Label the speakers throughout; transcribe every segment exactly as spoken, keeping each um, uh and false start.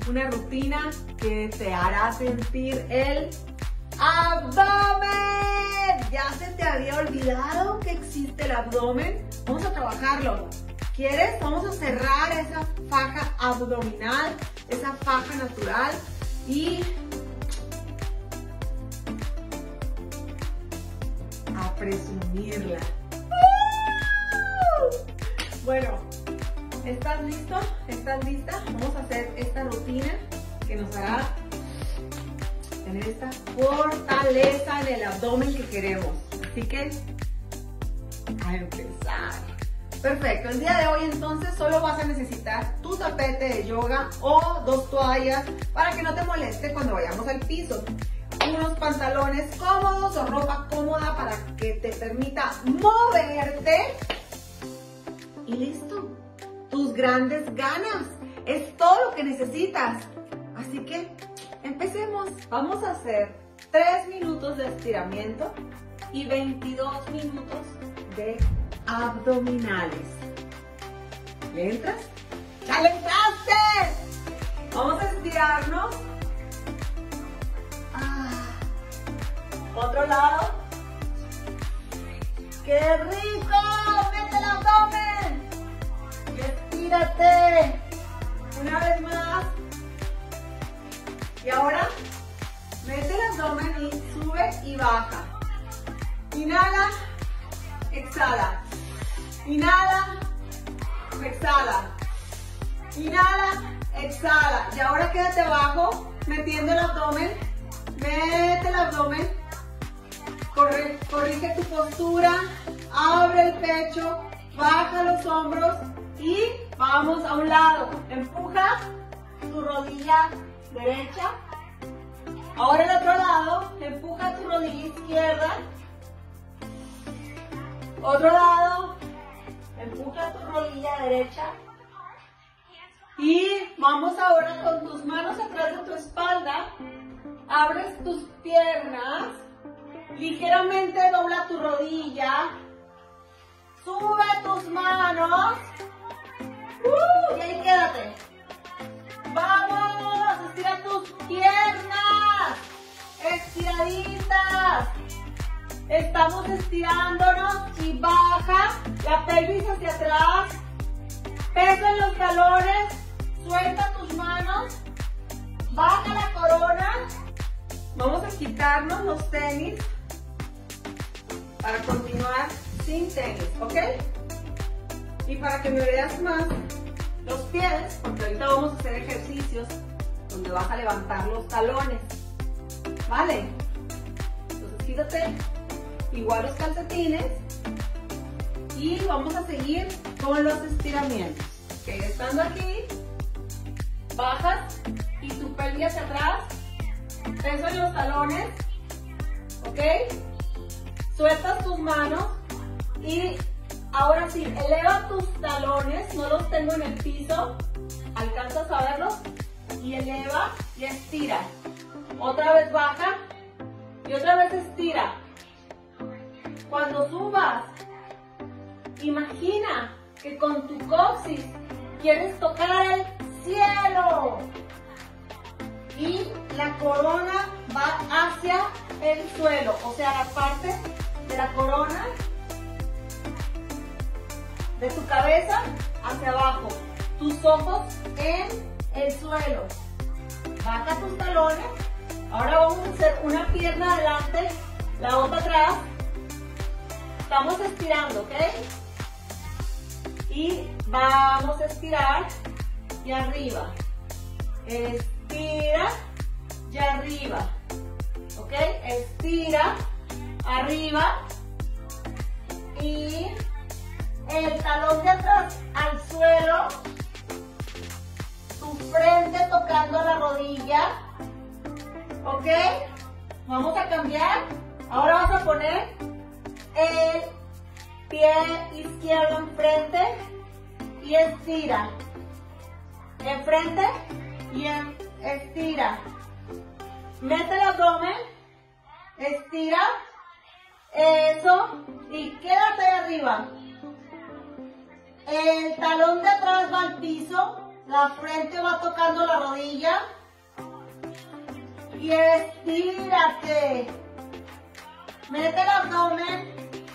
Speaker 1: una rutina que te hará sentir el abdomen. ¿Ya se te había olvidado que existe el abdomen? Vamos a trabajarlo. ¿Quieres? Vamos a cerrar esa faja abdominal, esa faja natural y a presumirla. Bueno, ¿estás listo? ¿Estás lista? Vamos a hacer esta rutina que nos hará tener esta fortaleza en el abdomen que queremos. Así que, a empezar. Perfecto, el día de hoy entonces solo vas a necesitar tu tapete de yoga o dos toallas para que no te moleste cuando vayamos al piso. Unos pantalones cómodos o ropa cómoda para que te permita moverte. Y listo, tus grandes ganas. Es todo lo que necesitas. Así que empecemos. Vamos a hacer tres minutos de estiramiento y veintidós minutos de abdominales. ¿Le entras? ¡Ya le entraste! Vamos a estirarnos. Ah. Otro lado. ¡Qué rico! ¡Mete el abdomen! Y estírate. Una vez más. Y ahora, mete el abdomen y sube y baja. Inhala, exhala. Inhala, exhala. Inhala, exhala. Y ahora quédate abajo, metiendo el abdomen. Mete el abdomen. Corre, corrige tu postura. Abre el pecho. Baja los hombros. Y vamos a un lado. Empuja tu rodilla derecha. Ahora el otro lado. Empuja tu rodilla izquierda. Otro lado. Empuja tu rodilla derecha. Y vamos ahora con tus manos atrás de tu espalda. Abres tus piernas. Ligeramente dobla tu rodilla. Sube tus manos. Uh, y ahí quédate. Vamos, estira tus piernas. Estiraditas. Estamos estirándonos y baja la pelvis hacia atrás. Peso en los talones. Suelta tus manos. Baja la corona. Vamos a quitarnos los tenis para continuar sin tenis, ¿ok? Y para que me veas más los pies, porque ahorita vamos a hacer ejercicios donde vas a levantar los talones, ¿vale? Entonces quítate igual los calcetines y vamos a seguir con los estiramientos. Ok, estando aquí, bajas y tu pelvis hacia atrás, peso en los talones, ok, sueltas tus manos y ahora sí, eleva tus talones, no los tengo en el piso, alcanzas a verlos y eleva y estira, otra vez baja y otra vez estira. Cuando subas, imagina que con tu coxis quieres tocar el cielo y la corona va hacia el suelo, o sea, la parte de la corona de tu cabeza hacia abajo, tus ojos en el suelo. Baja tus talones. Ahora vamos a hacer una pierna adelante, la otra atrás. Estamos estirando, ¿ok? Y vamos a estirar y arriba. Estira y arriba. ¿Ok? Estira, arriba. Y el talón de atrás al suelo. Tu frente tocando la rodilla. ¿Ok? Vamos a cambiar. Ahora vas a poner el pie izquierdo enfrente y estira. Enfrente y en, estira. Mete el abdomen, estira, eso, y quédate ahí arriba. El talón de atrás va al piso, La frente va tocando la rodilla. Y estírate. Mete el abdomen.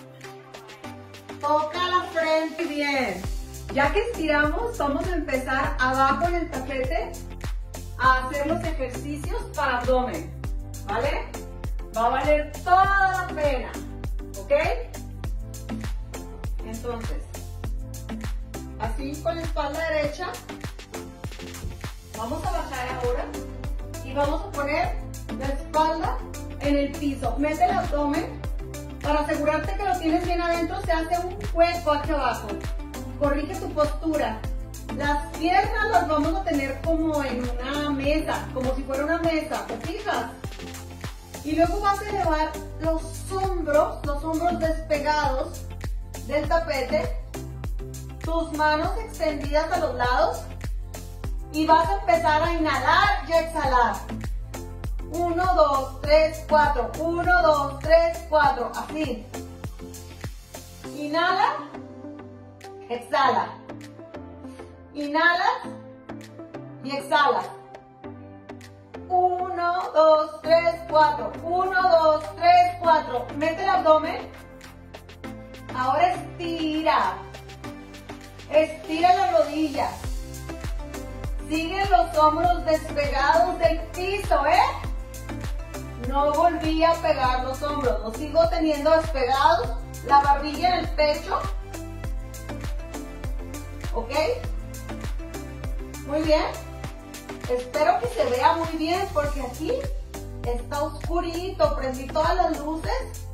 Speaker 1: Toca la frente. Bien. Ya que estiramos, vamos a empezar abajo en el tapete a hacer los ejercicios para abdomen. ¿Vale? Va a valer toda la pena. ¿Ok? Entonces, así con la espalda derecha. Vamos a bajar ahora y vamos a poner la espalda en el piso. Mete el abdomen para asegurarte que lo tienes bien adentro. Se hace un hueco aquí abajo. Corrige tu postura. Las piernas las vamos a tener como en una mesa, como si fuera una mesa, ¿te fijas? Y luego vas a elevar los hombros, los hombros despegados del tapete, tus manos extendidas a los lados y vas a empezar a inhalar y a exhalar. uno, dos, tres, cuatro. uno, dos, tres, cuatro. Así. Inhala. Exhala. Inhala y exhala. uno, dos, tres, cuatro. uno, dos, tres, cuatro. Mete el abdomen. Ahora estira. Estira las rodillas. Siguen los hombros despegados del piso, ¿eh? No volví a pegar los hombros. Los sigo teniendo despegados. La barbilla en el pecho. ¿Ok? Muy bien. Espero que se vea muy bien porque aquí está oscurito. Prendí todas las luces.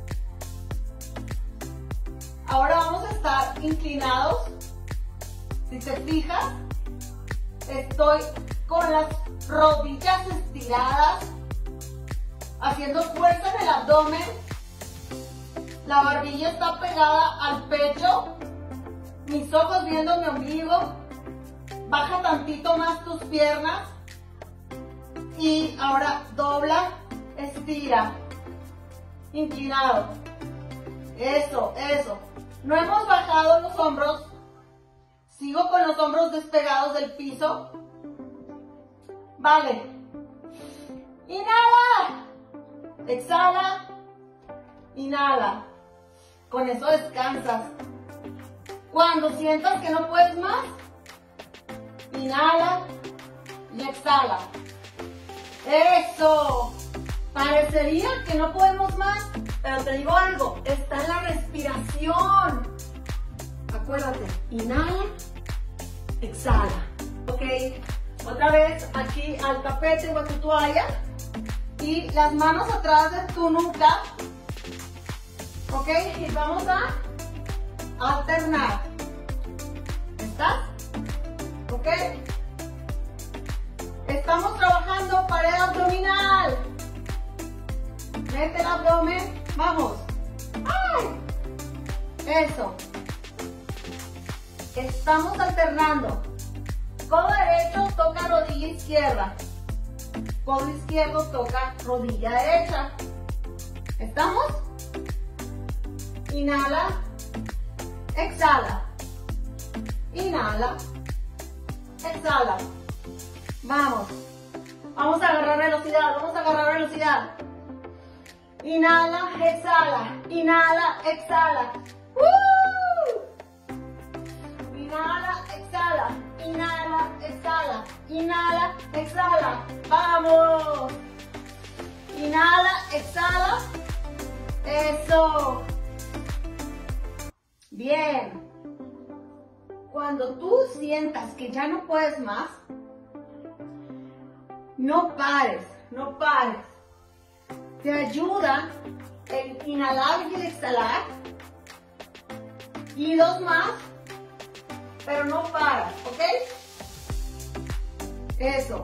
Speaker 1: Ahora vamos a estar inclinados. Si te fijas, estoy con las rodillas estiradas, haciendo fuerza en el abdomen. La barbilla está pegada al pecho. Mis ojos viendo mi ombligo. Baja tantito más tus piernas. Y ahora dobla, estira. Inclinado. Eso, eso. No hemos bajado los hombros. Sigo con los hombros despegados del piso. Vale. Inhala. Exhala. Inhala. Con eso descansas. Cuando sientas que no puedes más, inhala y exhala. ¡Eso! Parecería que no podemos más, pero te digo algo, está en la respiración. Acuérdate, inhala, exhala. Ok, otra vez aquí al tapete o a tu toalla y las manos atrás de tu nuca. Ok, y vamos a alternar. ¿Estás? ¿Ok? Estamos trabajando pared abdominal. Mete el abdomen. Vamos. ¡Ay! Eso. Estamos alternando. Codo derecho toca rodilla izquierda. Codo izquierdo toca rodilla derecha. ¿Estamos? Inhala. Exhala. Inhala. Exhala. Vamos. Vamos a agarrar velocidad. Vamos a agarrar velocidad. Inhala, exhala. Inhala, exhala. ¡Uh! Inhala, exhala. Inhala, exhala. Inhala, exhala. Vamos. Inhala, exhala. Eso. Bien. Cuando tú sientas que ya no puedes más, no pares, no pares. Te ayuda el inhalar y el exhalar. Y dos más, pero no paras, ¿ok? Eso.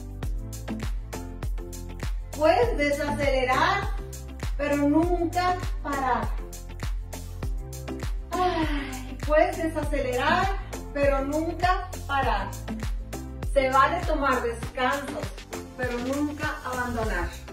Speaker 1: Puedes desacelerar, pero nunca parar. Ay, puedes desacelerar, pero nunca parar. Se vale tomar descansos, pero nunca abandonar.